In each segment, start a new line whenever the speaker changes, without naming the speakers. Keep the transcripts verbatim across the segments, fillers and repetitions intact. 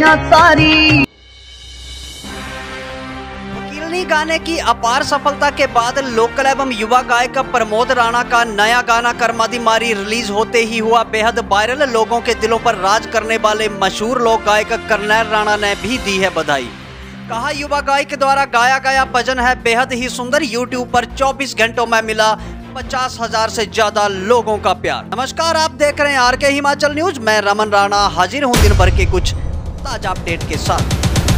दुनिया सारी।
वकीलनी गाने की अपार सफलता के बाद लोकल एवं युवा गायक प्रमोद राणा का नया गाना कर्मा दी मारी रिलीज होते ही हुआ बेहद वायरल। लोगों के दिलों पर राज करने वाले मशहूर लोक गायक कर्नैल राणा ने भी दी है बधाई। कहा, युवा गायक द्वारा गाया गया भजन है बेहद ही सुंदर। यूट्यूब पर चौबीस घंटों में मिला पचास हजार से ज्यादा लोगों का प्यार। नमस्कार, आप देख रहे हैं आर के हिमाचल न्यूज। मैं रमन राणा हाजिर हूं दिन भर के कुछ ताजा अपडेट के साथ।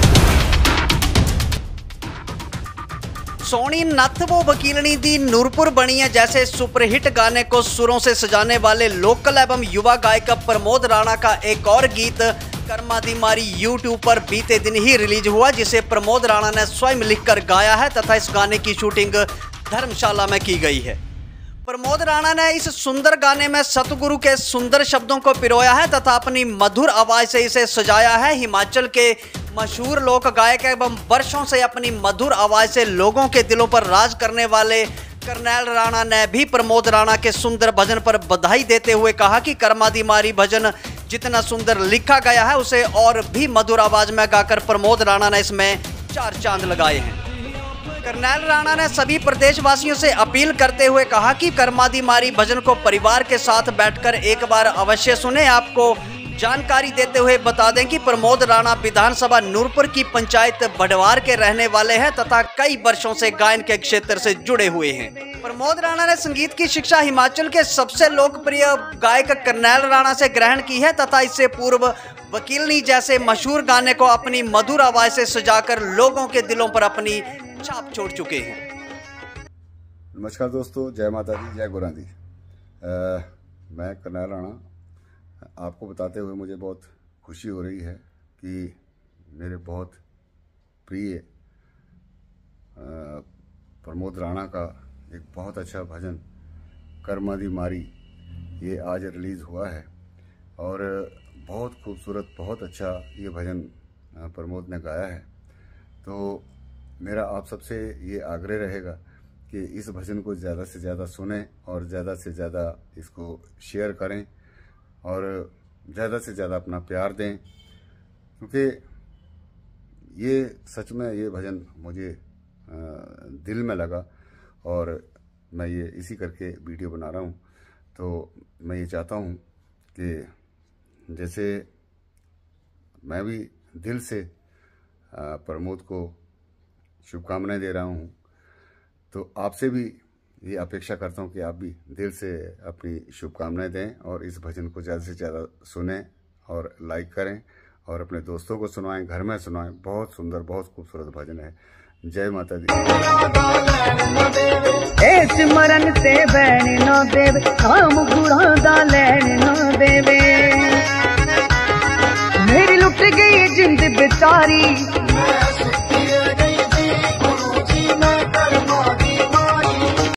सोनी नथ वो वकीलनी दी नूरपुर बनी है जैसे सुपरहिट गाने को सुरों से सजाने वाले लोकल एवं युवा गायक प्रमोद राणा का एक और गीत कर्मा दी मारी यूट्यूब पर बीते दिन ही रिलीज हुआ, जिसे प्रमोद राणा ने स्वयं लिखकर गाया है तथा इस गाने की शूटिंग धर्मशाला में की गई है। प्रमोद राणा ने इस सुंदर गाने में सतगुरु के सुंदर शब्दों को पिरोया है तथा अपनी मधुर आवाज से इसे सजाया है। हिमाचल के मशहूर लोक गायक एवं वर्षों से अपनी मधुर आवाज से लोगों के दिलों पर राज करने वाले कर्नैल राणा ने भी प्रमोद राणा के सुंदर भजन पर बधाई देते हुए कहा कि कर्मा दी मारी भजन जितना सुंदर लिखा गया है उसे और भी मधुर आवाज में गाकर प्रमोद राणा ने इसमें चार चांद लगाए हैं। कर्नैल राणा ने सभी प्रदेशवासियों से अपील करते हुए कहा कि कर्मा दी मारी भजन को परिवार के साथ बैठकर एक बार अवश्य सुने। आपको जानकारी देते हुए बता दें कि प्रमोद राणा विधानसभा नूरपुर की पंचायत बड़वार के रहने वाले हैं तथा कई वर्षों से गायन के क्षेत्र से जुड़े हुए हैं। प्रमोद राणा ने संगीत की शिक्षा हिमाचल के सबसे लोकप्रिय गायक कर्नैल राणा से ग्रहण की है तथा इससे पूर्व वकीलनी जैसे मशहूर गाने को अपनी मधुर आवाज से सजाकर लोगों के दिलों पर अपनी छाप छोड़ चुके हैं।
नमस्कार दोस्तों, जय माता दी, जय गुरां दी। मैं कर्नैल राणा आपको बताते हुए मुझे बहुत खुशी हो रही है कि मेरे बहुत प्रिय प्रमोद राणा का एक बहुत अच्छा भजन कर्मा दी मारी ये आज रिलीज़ हुआ है और बहुत खूबसूरत, बहुत अच्छा ये भजन प्रमोद ने गाया है। तो मेरा आप सबसे ये आग्रह रहेगा कि इस भजन को ज़्यादा से ज़्यादा सुनें और ज़्यादा से ज़्यादा इसको शेयर करें और ज़्यादा से ज़्यादा अपना प्यार दें, क्योंकि ये सच में ये भजन मुझे दिल में लगा और मैं ये इसी करके वीडियो बना रहा हूँ। तो मैं ये चाहता हूँ कि जैसे मैं भी दिल से प्रमोद को शुभकामनाएं दे रहा हूँ, तो आपसे भी ये अपेक्षा करता हूँ कि आप भी दिल से अपनी शुभकामनाएं दें और इस भजन को ज़्यादा से ज़्यादा सुनें और लाइक करें और अपने दोस्तों को सुनाएं, घर में सुनाएं। बहुत सुंदर, बहुत खूबसूरत भजन है। जय माता दी।
सिमरन से बैन न देवे, काम गुरां दा लैन न देवे। मेरी लुट गई जिंद बेचारी,